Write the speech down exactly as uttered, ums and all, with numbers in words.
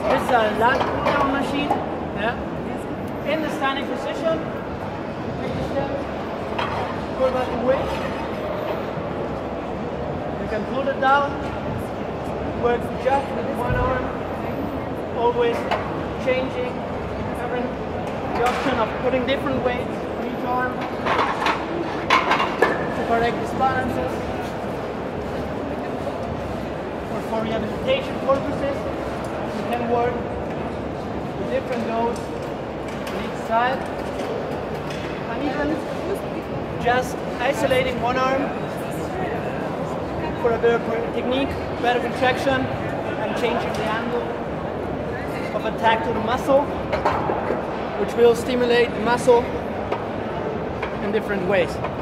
This is a lat pull-down machine. Yeah. In the standing position, take a step, pull back the weight. You can pull it down, work just with one arm, always changing, having the option of putting different weights on each arm to correct disbalances. Or for rehabilitation purposes, you can work with different loads on each side. And even just isolating one arm for a better technique, better contraction, and changing the angle of attack to the muscle, which will stimulate the muscle in different ways.